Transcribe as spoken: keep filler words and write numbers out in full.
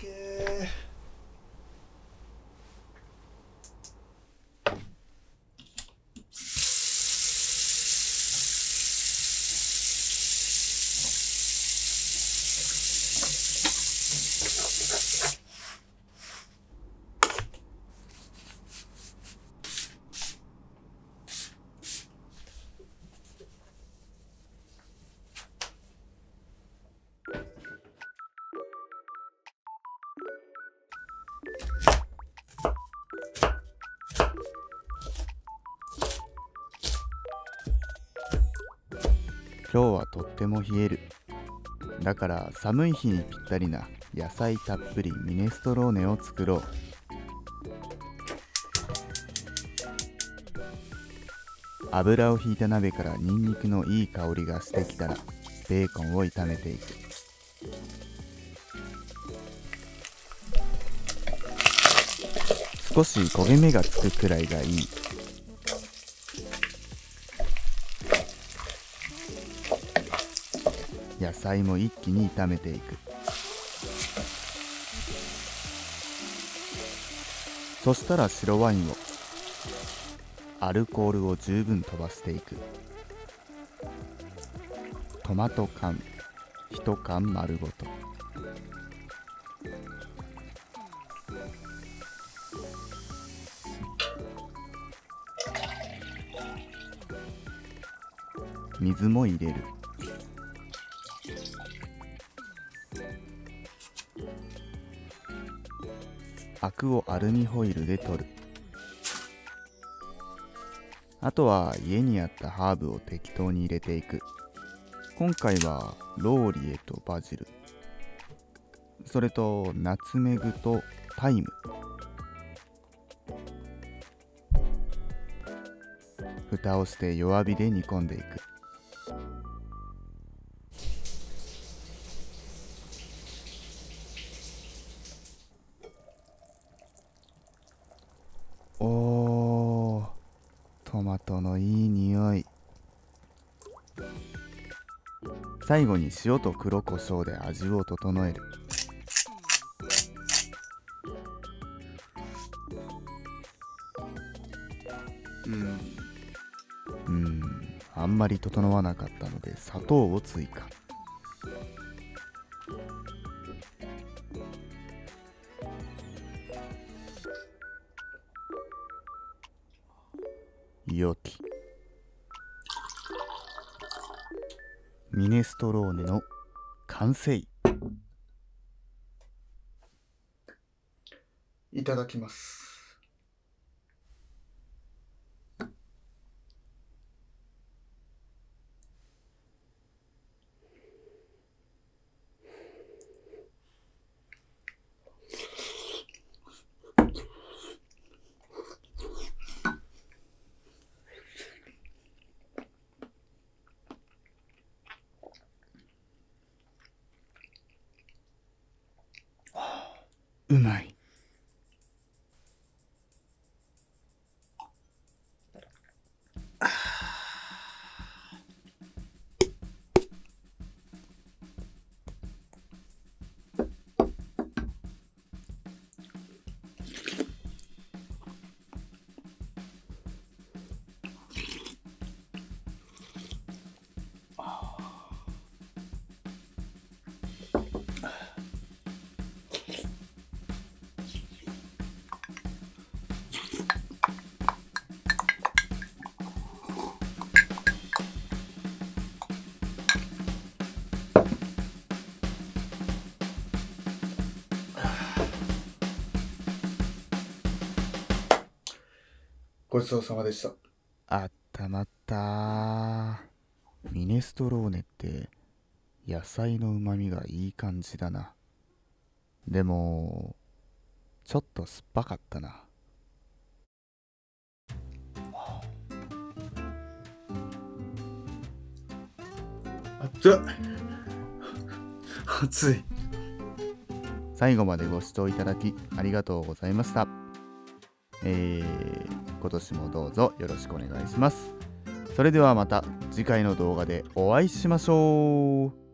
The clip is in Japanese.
え。 今日はとっても冷える。だから寒い日にぴったりな野菜たっぷりミネストローネを作ろう。油をひいた鍋からニンニクのいい香りがしてきたらベーコンを炒めていく。少し焦げ目がつくくらいがいい。野菜も一気に炒めていく。そしたら白ワインを、アルコールを十分飛ばしていく。トマト缶いち缶丸ごと。水も入れる。アクをアルミホイルで取る。あとは家にあったハーブを適当に入れていく。今回はローリエとバジル、それとナツメグとタイム。蓋をして弱火で煮込んでいく。おー、トマトのいい匂い。最後に塩と黒胡椒で味を整える。うんうんあんまり整わなかったので砂糖を追加。よきミネストローネの完成。 いただきます。 うまい。 ごちそうさまでした。 あったまったー。ミネストローネって野菜のうまみがいい感じだな。でもちょっと酸っぱかったな。 熱っ熱い。 最後までご視聴いただきありがとうございました。えー、今年もどうぞよろしくお願いします。それではまた次回の動画でお会いしましょう。